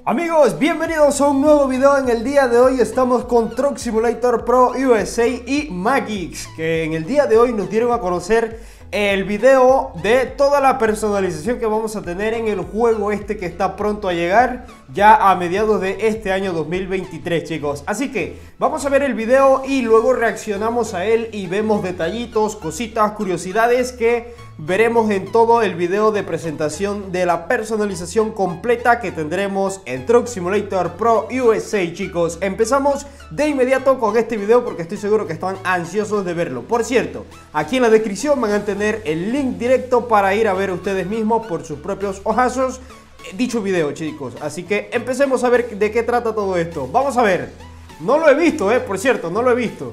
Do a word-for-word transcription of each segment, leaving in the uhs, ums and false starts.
Amigos, bienvenidos a un nuevo video. En el día de hoy estamos con Truck Simulator Pro U S A y Magix, que en el día de hoy nos dieron a conocer el video de toda la personalización que vamos a tener en el juego este que está pronto a llegar ya a mediados de este año dos mil veintitrés, chicos. Así que vamos a ver el video y luego reaccionamos a él y vemos detallitos, cositas, curiosidades que veremos en todo el video de presentación de la personalización completa que tendremos en Truck Simulator Pro U S A, chicos. Empezamos de inmediato con este video porque estoy seguro que están ansiosos de verlo. Por cierto, aquí en la descripción van a tener el link directo para ir a ver ustedes mismos por sus propios ojazos dicho video, chicos. Así que empecemos a ver de qué trata todo esto. Vamos a ver. No lo he visto, eh, por cierto, no lo he visto.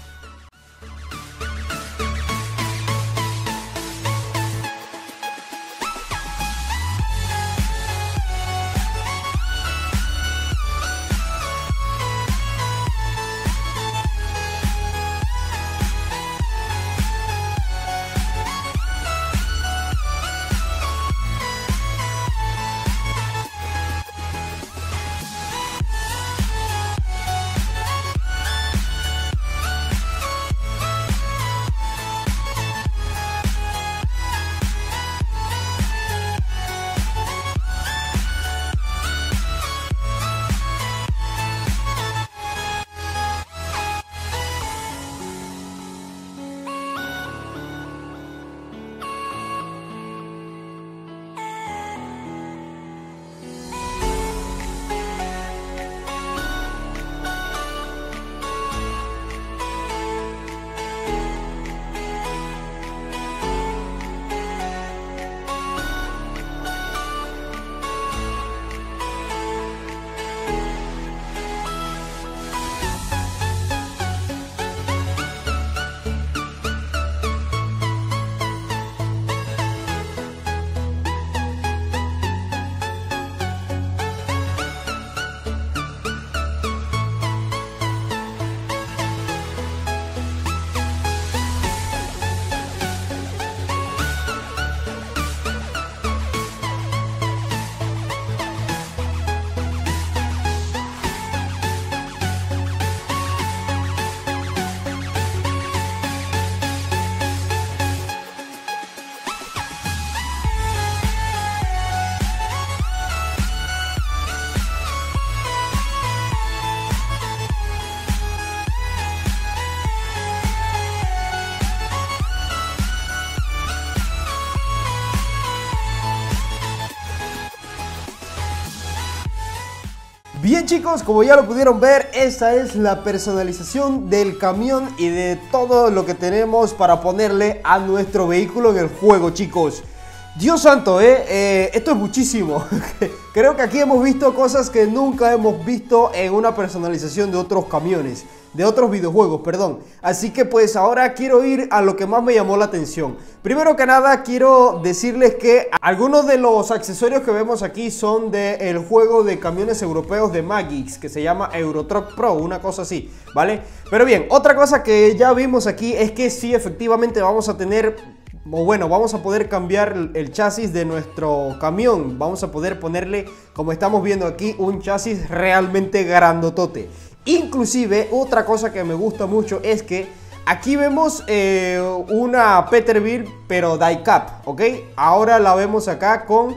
Bien, chicos, como ya lo pudieron ver, esta es la personalización del camión y de todo lo que tenemos para ponerle a nuestro vehículo en el juego, chicos. Dios santo, eh, eh esto es muchísimo. Creo que aquí hemos visto cosas que nunca hemos visto en una personalización de otros camiones, de otros videojuegos, perdón. Así que pues ahora quiero ir a lo que más me llamó la atención. Primero que nada quiero decirles que algunos de los accesorios que vemos aquí son del juego de camiones europeos de Magix, que se llama Euro Truck Pro, una cosa así, ¿vale? Pero bien, otra cosa que ya vimos aquí es que sí, efectivamente vamos a tener, o bueno, vamos a poder cambiar el chasis de nuestro camión. Vamos a poder ponerle, como estamos viendo aquí, un chasis realmente grandotote. Inclusive, otra cosa que me gusta mucho es que aquí vemos eh, una Peterbilt, pero die-cap, ¿ok? Ahora la vemos acá con,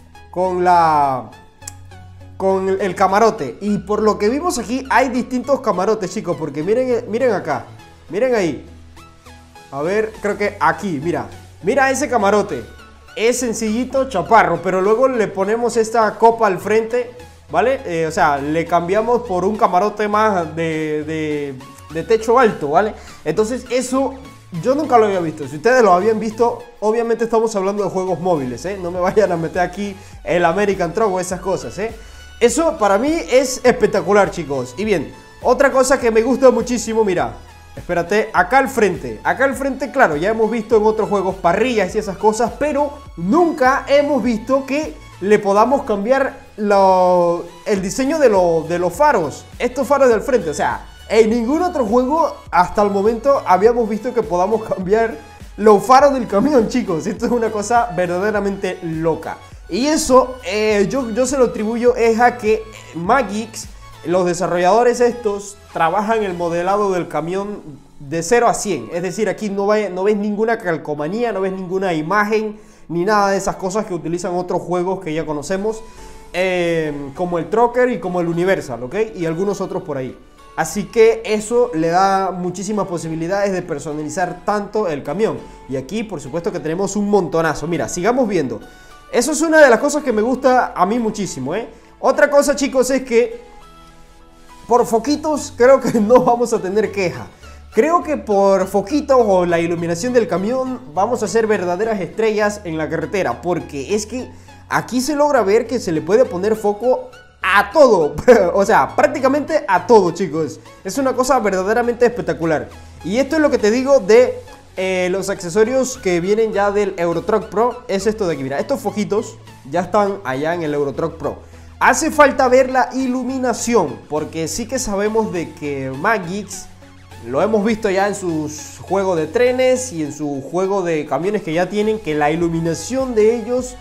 con la... con el camarote. Y por lo que vimos aquí, hay distintos camarotes, chicos, porque miren, miren acá, miren ahí. A ver, creo que aquí, mira. Mira ese camarote. Es sencillito, chaparro, pero luego le ponemos esta copa al frente, ¿vale? Eh, o sea, le cambiamos por un camarote más de, de, de techo alto, ¿vale? Entonces eso yo nunca lo había visto. Si ustedes lo habían visto, obviamente estamos hablando de juegos móviles, ¿eh? No me vayan a meter aquí el American Truck o esas cosas, ¿eh? Eso para mí es espectacular, chicos. Y bien, otra cosa que me gusta muchísimo, mira. Espérate, acá al frente, acá al frente, claro, ya hemos visto en otros juegos parrillas y esas cosas, pero nunca hemos visto que le podamos cambiar lo, el diseño de, lo, de los faros, estos faros del frente. O sea, en ningún otro juego hasta el momento habíamos visto que podamos cambiar los faros del camión, chicos. Esto es una cosa verdaderamente loca. Y eso eh, yo, yo se lo atribuyo es a que Magix, los desarrolladores estos, trabajan el modelado del camión de cero a cien. Es decir, aquí no, va, no ves ninguna calcomanía, no ves ninguna imagen, ni nada de esas cosas que utilizan otros juegos que ya conocemos, eh, como el Trucker y como el Universal, ¿ok? Y algunos otros por ahí. Así que eso le da muchísimas posibilidades de personalizar tanto el camión. Y aquí, por supuesto, que tenemos un montonazo. Mira, sigamos viendo. Eso es una de las cosas que me gusta a mí muchísimo, ¿eh? Otra cosa, chicos, es que por foquitos creo que no vamos a tener queja. Creo que por foquitos o la iluminación del camión vamos a ser verdaderas estrellas en la carretera. Porque es que aquí se logra ver que se le puede poner foco a todo. O sea, prácticamente a todo, chicos. Es una cosa verdaderamente espectacular. Y esto es lo que te digo de eh, los accesorios que vienen ya del Euro Truck Pro. Es esto de aquí, mira, estos foquitos ya están allá en el Euro Truck Pro. Hace falta ver la iluminación, porque sí que sabemos de que Magix lo hemos visto ya en sus juegos de trenes y en su juego de camiones que ya tienen, que la iluminación de ellos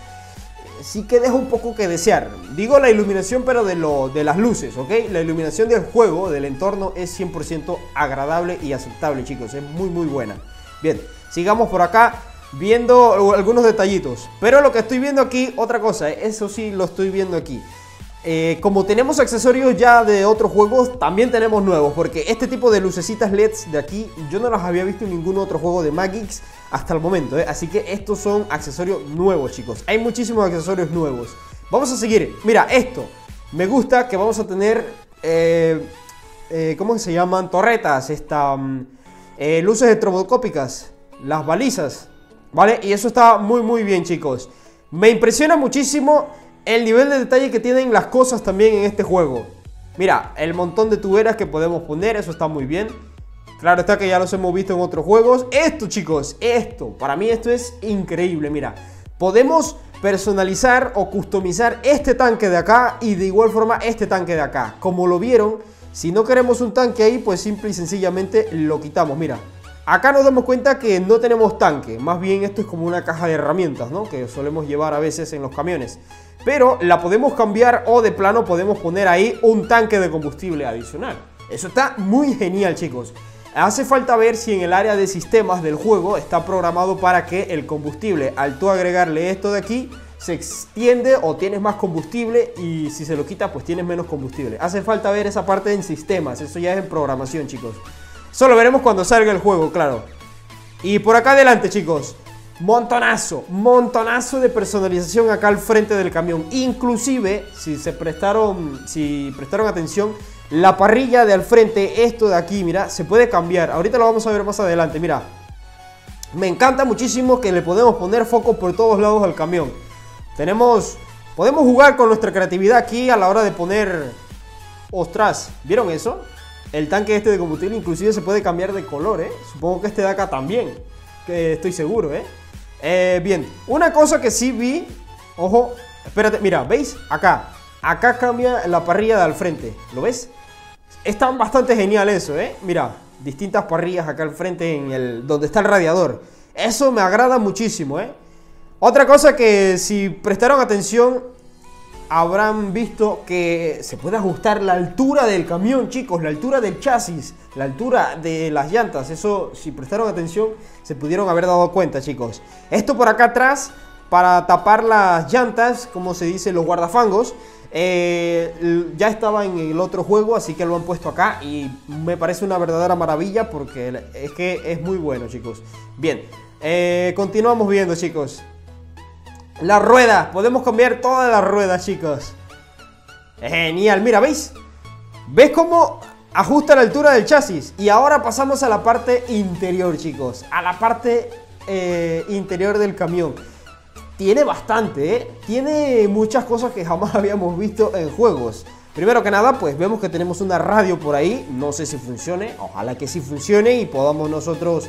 sí que deja un poco que desear. Digo la iluminación, pero de, lo, de las luces, ¿ok? La iluminación del juego, del entorno, es cien por ciento agradable y aceptable, chicos. Es muy, muy buena. Bien, sigamos por acá viendo algunos detallitos. Pero lo que estoy viendo aquí, otra cosa, eso sí lo estoy viendo aquí. Eh, como tenemos accesorios ya de otros juegos, también tenemos nuevos, porque este tipo de lucecitas L E Ds de aquí yo no las había visto en ningún otro juego de Magix hasta el momento, ¿eh? Así que estos son accesorios nuevos, chicos. Hay muchísimos accesorios nuevos. Vamos a seguir. Mira, esto me gusta, que vamos a tener eh, eh, ¿cómo se llaman? Torretas, esta, eh, luces estroboscópicas, las balizas, ¿vale? Y eso está muy muy bien, chicos. Me impresiona muchísimo el nivel de detalle que tienen las cosas también en este juego. Mira, el montón de tuberas que podemos poner, eso está muy bien. Claro está que ya los hemos visto en otros juegos. Esto, chicos, esto, para mí esto es increíble. Mira, podemos personalizar o customizar este tanque de acá y de igual forma este tanque de acá. Como lo vieron, si no queremos un tanque ahí, pues simple y sencillamente lo quitamos. Mira, acá nos damos cuenta que no tenemos tanque. Más bien esto es como una caja de herramientas, ¿no? Que solemos llevar a veces en los camiones. Pero la podemos cambiar o de plano podemos poner ahí un tanque de combustible adicional. Eso está muy genial, chicos. Hace falta ver si en el área de sistemas del juego está programado para que el combustible, al tú agregarle esto de aquí, se extiende o tienes más combustible, y si se lo quita pues tienes menos combustible. Hace falta ver esa parte en sistemas, eso ya es en programación, chicos. Eso lo veremos cuando salga el juego, claro. Y por acá adelante, chicos, montonazo, montonazo de personalización acá al frente del camión. Inclusive, si se prestaron, si prestaron atención, la parrilla de al frente, esto de aquí, mira, se puede cambiar. Ahorita lo vamos a ver más adelante, mira. Me encanta muchísimo que le podemos poner foco por todos lados al camión. Tenemos, podemos jugar con nuestra creatividad aquí a la hora de poner... Ostras, ¿vieron eso? El tanque este de combustible inclusive se puede cambiar de color, ¿eh? Supongo que este de acá también, que estoy seguro, ¿eh? Eh, bien, una cosa que sí vi, ojo, espérate, mira, ¿veis? Acá, acá cambia la parrilla de al frente, ¿lo ves? Está bastante genial eso, ¿eh? Mira, distintas parrillas acá al frente en el, donde está el radiador. Eso me agrada muchísimo, ¿eh? Otra cosa que si prestaron atención habrán visto que se puede ajustar la altura del camión, chicos, la altura del chasis, la altura de las llantas. Eso, si prestaron atención, se pudieron haber dado cuenta, chicos. Esto por acá atrás, para tapar las llantas, como se dice, los guardafangos, eh, ya estaba en el otro juego, así que lo han puesto acá y me parece una verdadera maravilla porque es que es muy bueno, chicos. Bien, eh, continuamos viendo, chicos. La rueda, podemos cambiar todas las ruedas, chicos. Genial, mira, ¿veis? ¿Ves cómo ajusta la altura del chasis? Y ahora pasamos a la parte interior, chicos. A la parte eh, interior del camión. Tiene bastante, ¿eh? Tiene muchas cosas que jamás habíamos visto en juegos. Primero que nada, pues vemos que tenemos una radio por ahí. No sé si funcione, ojalá que sí funcione y podamos nosotros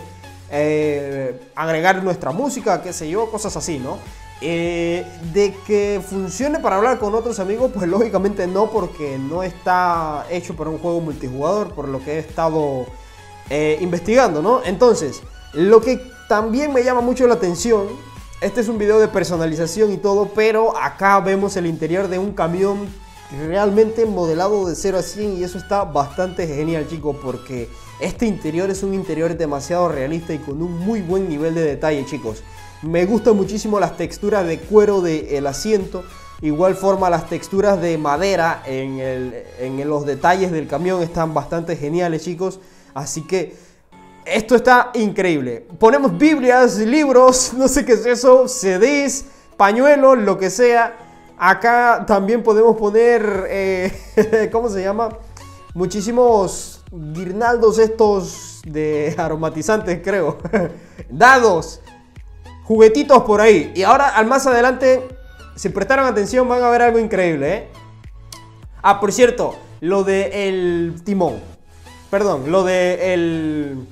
eh, agregar nuestra música, qué sé yo, cosas así, ¿no? Eh, de que funcione para hablar con otros amigos, pues lógicamente no, porque no está hecho para un juego multijugador, por lo que he estado eh, investigando, ¿no? Entonces, lo que también me llama mucho la atención este es un video de personalización y todo, pero acá vemos el interior de un camión realmente modelado de cero a cien y eso está bastante genial, chicos, porque este interior es un interior demasiado realista y con un muy buen nivel de detalle, chicos. Me gustan muchísimo las texturas de cuero del asiento. Igual forma las texturas de madera en, el, en los detalles del camión están bastante geniales, chicos. Así que esto está increíble. Ponemos Biblias, libros, no sé qué es eso, C Ds, pañuelos, lo que sea. Acá también podemos poner, eh, ¿cómo se llama? Muchísimos guirnaldos estos de aromatizantes, creo. Dados, juguetitos por ahí. Y ahora, al más adelante, si prestaron atención, van a ver algo increíble, ¿eh? Ah, por cierto, lo del timón. Perdón, lo del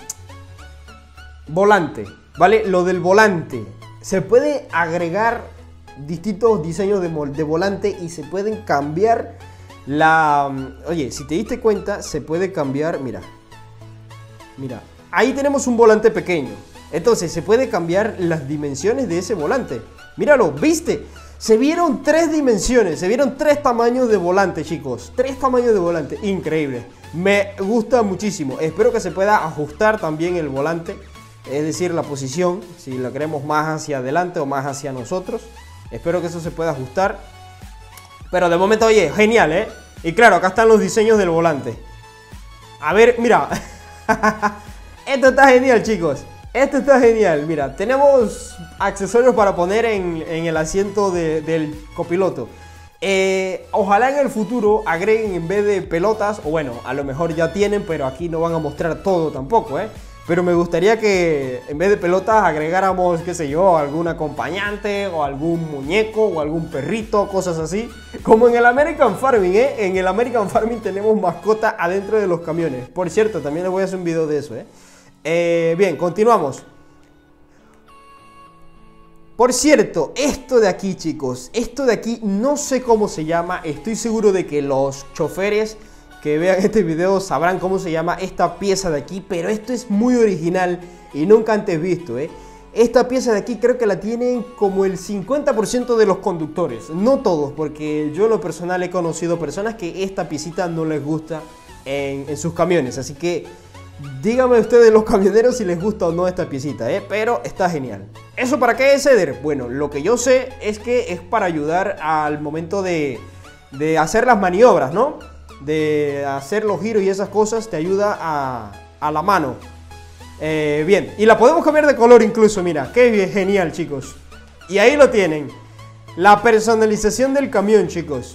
volante, ¿vale? Lo del volante. Se puede agregar distintos diseños de, de volante y se pueden cambiar la... Oye, si te diste cuenta, se puede cambiar, mira. Mira, ahí tenemos un volante pequeño. Entonces, se puede cambiar las dimensiones de ese volante. Míralo, ¿viste? Se vieron tres dimensiones, se vieron tres tamaños de volante, chicos. Tres tamaños de volante, increíble. Me gusta muchísimo. Espero que se pueda ajustar también el volante. Es decir, la posición, si la queremos más hacia adelante o más hacia nosotros. Espero que eso se pueda ajustar. Pero de momento, oye, genial, ¿eh? Y claro, acá están los diseños del volante. A ver, mira. Esto está genial, chicos. Esto está genial, mira, tenemos accesorios para poner en, en el asiento de, del copiloto. Eh, ojalá en el futuro agreguen en vez de pelotas, o bueno, a lo mejor ya tienen, pero aquí no van a mostrar todo tampoco, ¿eh? Pero me gustaría que en vez de pelotas agregáramos, qué sé yo, algún acompañante, o algún muñeco, o algún perrito, cosas así. Como en el American Farming, ¿eh? En el American Farming tenemos mascota adentro de los camiones. Por cierto, también les voy a hacer un video de eso, ¿eh? Eh, bien, continuamos. Por cierto, esto de aquí, chicos, esto de aquí no sé cómo se llama. Estoy seguro de que los choferes que vean este video sabrán cómo se llama esta pieza de aquí, pero esto es muy original y nunca antes visto, ¿eh? Esta pieza de aquí creo que la tienen como el cincuenta por ciento de los conductores. No todos, porque yo en lo personal he conocido personas que esta piecita no les gusta en, en sus camiones, así que díganme ustedes los camioneros si les gusta o no esta piecita, ¿eh? Pero está genial. ¿Eso para qué es, Eder? Bueno, lo que yo sé es que es para ayudar al momento de, de hacer las maniobras, ¿no? De hacer los giros y esas cosas, te ayuda a, a la mano. Eh, bien, y la podemos cambiar de color incluso, mira, qué genial, chicos. Y ahí lo tienen. La personalización del camión, chicos.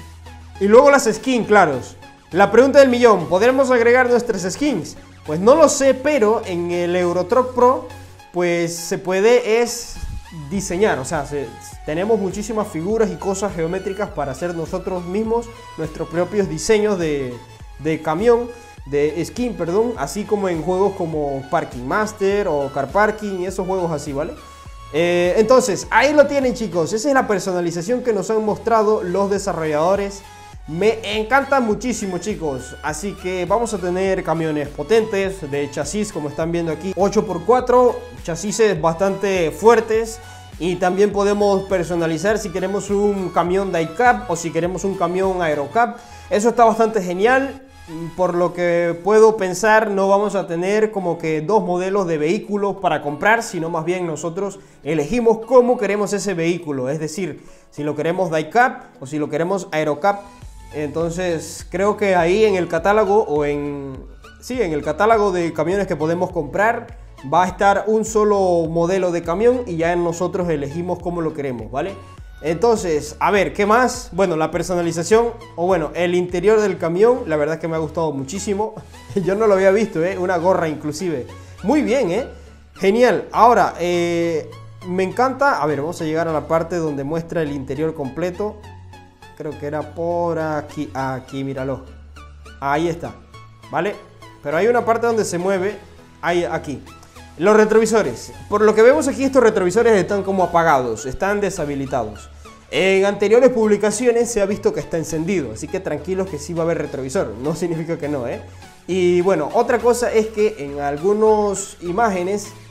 Y luego las skins, claros. La pregunta del millón, ¿podremos agregar nuestras skins? Pues no lo sé, pero en el Eurotruck Pro pues se puede es diseñar, o sea, se, tenemos muchísimas figuras y cosas geométricas para hacer nosotros mismos nuestros propios diseños de, de camión, de skin, perdón, así como en juegos como Parking Master o Car Parking y esos juegos así, ¿vale? Eh, entonces, ahí lo tienen, chicos, esa es la personalización que nos han mostrado los desarrolladores. Me encanta muchísimo, chicos, así que vamos a tener camiones potentes de chasis, como están viendo aquí, ocho por cuatro, chasis bastante fuertes. Y también podemos personalizar si queremos un camión die-cab o si queremos un camión aerocab. Eso está bastante genial. Por lo que puedo pensar, no vamos a tener como que dos modelos de vehículos para comprar, sino más bien nosotros elegimos cómo queremos ese vehículo. Es decir, si lo queremos die-cab o si lo queremos aerocab. Entonces creo que ahí en el catálogo o en, sí, en el catálogo de camiones que podemos comprar va a estar un solo modelo de camión y ya nosotros elegimos cómo lo queremos, ¿vale? Entonces, a ver, ¿qué más? Bueno, la personalización, o bueno, el interior del camión, la verdad es que me ha gustado muchísimo. Yo no lo había visto, ¿eh? Una gorra inclusive. Muy bien, ¿eh? Genial. Ahora, eh, me encanta, a ver, vamos a llegar a la parte donde muestra el interior completo. Creo que era por aquí, aquí, míralo. Ahí está, ¿vale? Pero hay una parte donde se mueve, ahí, aquí. Los retrovisores, por lo que vemos aquí, estos retrovisores están como apagados, están deshabilitados. En anteriores publicaciones se ha visto que está encendido, así que tranquilos que sí va a haber retrovisor, no significa que no, ¿eh? Y bueno, otra cosa es que en algunas imágenes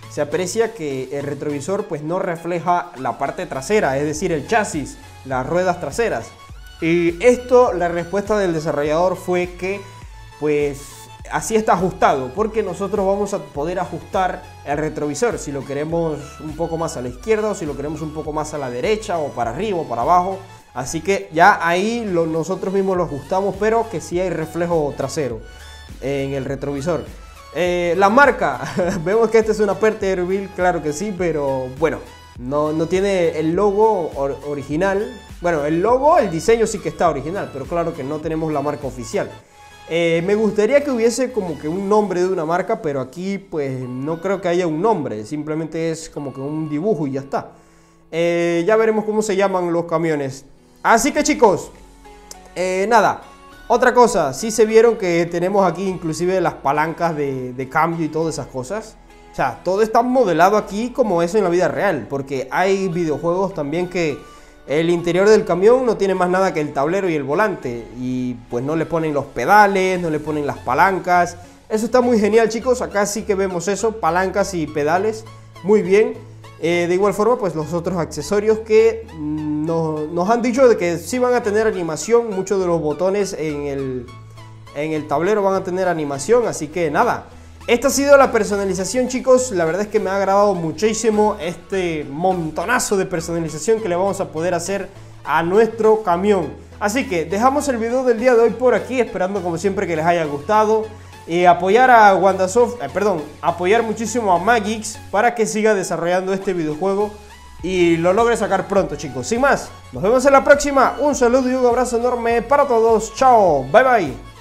se aprecia que el retrovisor pues no refleja la parte trasera, es decir, el chasis, las ruedas traseras. Y esto, la respuesta del desarrollador fue que pues así está ajustado, porque nosotros vamos a poder ajustar el retrovisor si lo queremos un poco más a la izquierda o si lo queremos un poco más a la derecha o para arriba o para abajo. Así que ya ahí lo, nosotros mismos lo ajustamos, pero que sí hay reflejo trasero en el retrovisor. Eh, la marca, vemos que esta es una Peterbilt, claro que sí, pero bueno, no, no tiene el logo or original. Bueno, el logo, el diseño sí que está original, pero claro que no tenemos la marca oficial. Eh, me gustaría que hubiese como que un nombre de una marca, pero aquí pues no creo que haya un nombre, simplemente es como que un dibujo y ya está. Eh, ya veremos cómo se llaman los camiones. Así que chicos, eh, nada. Otra cosa, sí se vieron que tenemos aquí inclusive las palancas de, de cambio y todas esas cosas. O sea, todo está modelado aquí como eso en la vida real, porque hay videojuegos también que el interior del camión no tiene más nada que el tablero y el volante, y pues no le ponen los pedales, no le ponen las palancas. Eso está muy genial, chicos. Acá sí que vemos eso, palancas y pedales, muy bien. Eh, de igual forma, pues los otros accesorios que mm, nos, nos han dicho de que sí van a tener animación. Muchos de los botones en el, en el tablero van a tener animación, así que nada. Esta ha sido la personalización, chicos. La verdad es que me ha agradado muchísimo este montonazo de personalización que le vamos a poder hacer a nuestro camión. Así que dejamos el video del día de hoy por aquí, esperando como siempre que les haya gustado. Y apoyar a Wandasoft, eh, perdón, apoyar muchísimo a Magix para que siga desarrollando este videojuego y lo logre sacar pronto, chicos. Sin más, nos vemos en la próxima. Un saludo y un abrazo enorme para todos. Chao, bye bye.